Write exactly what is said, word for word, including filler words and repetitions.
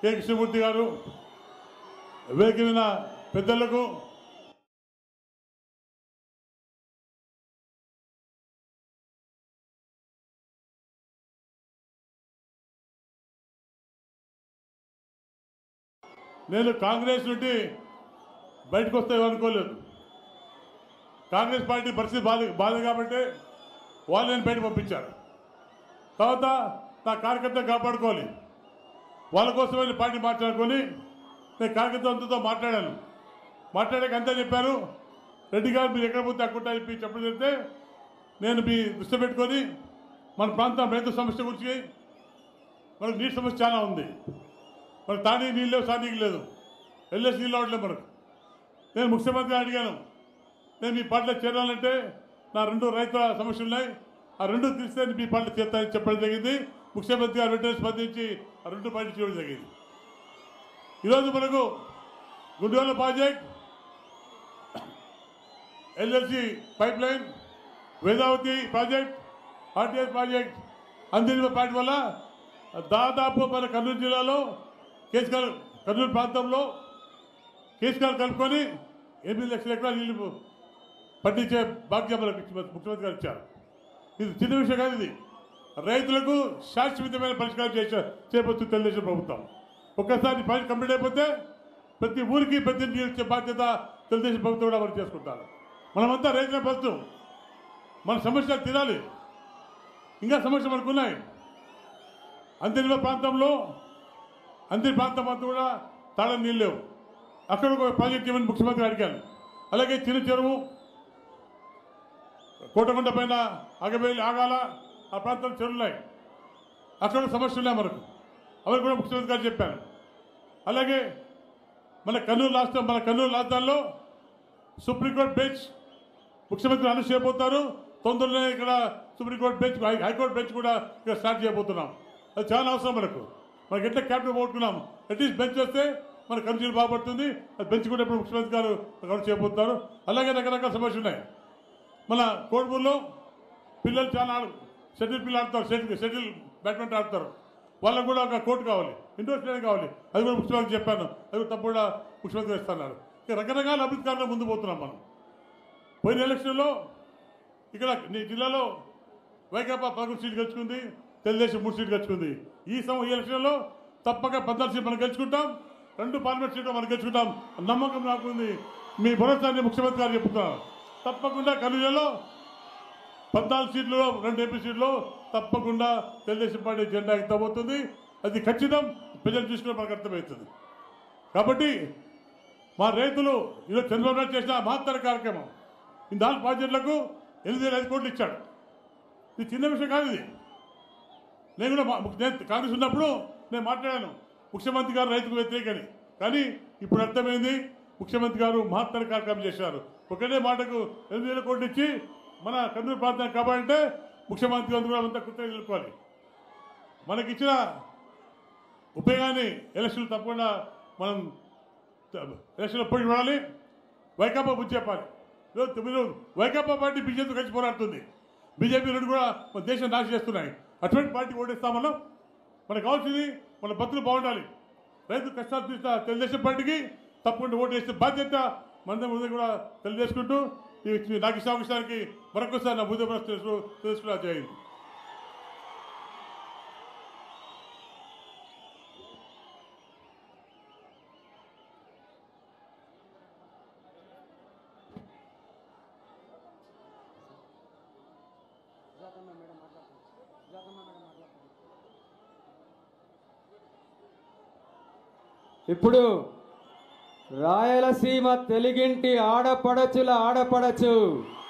K Krishnamurthy గారు, వేదిక మీద పెద్దలకు, నేను కాంగ్రెస్ నుండి బయటకు వస్తాయో అనుకోలేదు. కాంగ్రెస్ పార్టీ పరిస్థితి బాధ బాధ కాబట్టి వాళ్ళు నేను బయట పంపించారు. తర్వాత నా కార్యకర్తను కాపాడుకోవాలి, వాళ్ళ కోసమే పార్టీ మాట్లాడుకొని నేను కార్యకర్తలతో మాట్లాడాను. మాట్లాడాక అంతా చెప్పారు, రెడ్డి గారు మీరు ఎక్కడ పోతే అక్కడ చెప్పి చెప్పడం చెప్తే నేను మీ దృష్టి పెట్టుకొని మన ప్రాంతం రైతు సమస్య గురించి, మనకు నీటి సమస్య చాలా ఉంది. మనకు తానీ నీళ్ళు లేవు, సానీకి లేదు, ఎల్ఎస్ నీళ్ళు అవట్లేదు మనకు. నేను ముఖ్యమంత్రిని అడిగాను, నేను మీ పార్టీలో చేరాలంటే నా రెండు రైతుల సమస్యలు ఉన్నాయి, ఆ రెండు తీస్తే మీ పార్టీలో చేస్తానని చెప్పడం జరిగింది. ముఖ్యమంత్రి గారు వెంటనే స్పందించి ఆ రెండు పార్టీ చేయడం జరిగింది. ఈరోజు మనకు గుండెల project, LLC pipeline, Vedavathi project, RTS project అందిన పార్టీ వల్ల దాదాపు మన కర్నూలు జిల్లాలో కేసుకాల్ కర్నూలు ప్రాంతంలో కేసుకాలు కలుపుకొని ఎనిమిది లక్షల ఎకరాలు నీళ్లు పండించే భాగ్యం మనకు ముఖ్యమంత్రి గారు ఇచ్చారు. ఇది చిన్న విషయం కాదు, ఇది రైతులకు శాశ్వతమైన పరిష్కారం చేసే చేపడుతుంది తెలుగుదేశం ప్రభుత్వం. ఒక్కసారి ప్రాజెక్ట్ కంప్లీట్ అయిపోతే ప్రతి ఊరికి ప్రతి నీళ్ళు ఇచ్చే బాధ్యత తెలుగుదేశం ప్రభుత్వం కూడా మనం చేసుకుంటారు. మనమంతా రైతుల ప్రభుత్వం, మన సమస్యలు తీరాలి. ఇంకా సమస్యలు మనకున్నాయి. అంతిమ ప్రాంతంలో అంతిమ ప్రాంతం అంతా కూడా తాళం నీళ్ళు లేవు. అక్కడ ఒక ప్రాజెక్ట్ ఇవ్వని ముఖ్యమంత్రి అడిగాను. అలాగే చిన్న చెరువు, కోటకొండ పైన అగబేలి ఆగాల ఆ ప్రాంతంలో చెరువులు ఉన్నాయి, అక్కడ సమస్యలు ఉన్నాయి మనకు, అవి కూడా ముఖ్యమంత్రి గారు చెప్పాను. అలాగే మన కర్నూలు రాష్ట్రం, మన కర్నూలు రాజధానిలో సుప్రీంకోర్టు బెంచ్ ముఖ్యమంత్రి అనౌన్స్ చేయబోతారు. తొందరలోనే ఇక్కడ సుప్రీంకోర్టు బెంచ్, హైకోర్టు బెంచ్ కూడా ఇక్కడ స్టార్ట్ చేయబోతున్నాం. అది చాలా అవసరం మనకు. మనకి ఎట్లా క్యాపిటల్ పోగొట్టుకున్నాం, అట్లీస్ట్ బెంచ్ వస్తే మన కర్నూలు బాగుపడుతుంది. అది బెంచ్ కూడా ఇప్పుడు ముఖ్యమంత్రి గారు అనౌన్స్ చేయబోతున్నారు. అలాగే రకరకాల సమస్యలు ఉన్నాయి. మన కోడుమూరులో పిల్లలు చాలా షటిల్ పిల్లలు ఆడతారు, షటిల్ షటిల్ బ్యాడ్మింటన్ ఆడతారు. వాళ్ళకు కూడా ఒక కోర్టు కావాలి, ఇండోర్ స్టేడియం కావాలి. అది కూడా ముఖ్యమంత్రి చెప్పాను, అది కూడా తప్పు కూడా ముఖ్యమంత్రి ఇస్తున్నారు. ఇక రకరకాల అభివృద్ధి కార్యాలు ముందు పోతున్నాం మనం. పోయిన ఎలక్షన్లో ఇక్కడ నీ జిల్లాలో వైకాపా పదకొండు సీట్లు గెలుచుకుంది, తెలుగుదేశం మూడు సీట్లు గెలుచుకుంది. ఈ సమ ఈ ఎలక్షన్లో తప్పక పద్నాలుగు సీట్లు మనం గెలుచుకుంటాం, రెండు పార్లమెంట్ సీట్లు మనం గెలుచుకుంటాం. నమ్మకం నాకుంది. మీ భరోసాన్ని ముఖ్యమంత్రి గారు చెప్తున్నారు. తప్పకుండా కర్నూలులో పద్నాలుగు సీట్లలో రెండు ఎంపీ సీట్లు తప్పకుండా తెలుగుదేశం పార్టీ జెండా ఎత్తబోతుంది. అది ఖచ్చితం. ప్రజలు చూసుకుని మనకు అర్థమవుతుంది. కాబట్టి మా రైతులు ఈరోజు చంద్రబాబు నాయుడు చేసిన మహత్తర కార్యక్రమం, ఈ నాలుగు ప్రాజెక్టులకు ఎనిమిది వేల ఐదు కోట్లు ఇచ్చాడు. ఇది చిన్న విషయం కాదు. ఇది నేను కూడా నేను కాంగ్రెస్ ఉన్నప్పుడు నేను మాట్లాడాను, ముఖ్యమంత్రి గారు రైతుకు వ్యతిరేకని. కానీ ఇప్పుడు అర్థమైంది, ముఖ్యమంత్రి గారు మహత్తర కార్యక్రమం చేశారు. ఒకటే మాటకు ఎనిమిది వేల కోట్లు ఇచ్చి మన కర్నూలు ప్రాంతాన్ని కాపాడంటే ముఖ్యమంత్రి గారు కూడా అంతా కృతజ్ఞతలు తెలుపుకోవాలి. మనకిచ్చిన ఉపయోగాన్ని ఎలక్షన్లు తప్పకుండా మనం ఎలక్షన్లో పోయి చూడాలి. వైకాపా బుద్ధి చెప్పాలి. మీరు వైకాపా పార్టీ బీజేపీ కలిసి పోరాడుతుంది. బీజేపీ రెండు కూడా మన దేశం నాశనం చేస్తున్నాయి. అటువంటి పార్టీ ఓటేస్తామన్నా మనకు కావాల్సింది మన బతులు బాగుండాలి. రైతు కష్టాలు తీసిన తెలుగుదేశం పార్టీకి తప్పకుండా ఓటు వేస్తే బాధ్యత మన ముందు కూడా తెలియజేసుకుంటూ నాకు ఇష్ట అవకాశానికి మరొకసారి నా బుద్ధి తెలుసు తెలుసుకున్నా చేయండి. ఇప్పుడు రాయలసీమ తెలుగింటి ఆడపడచుల ఆడపడచు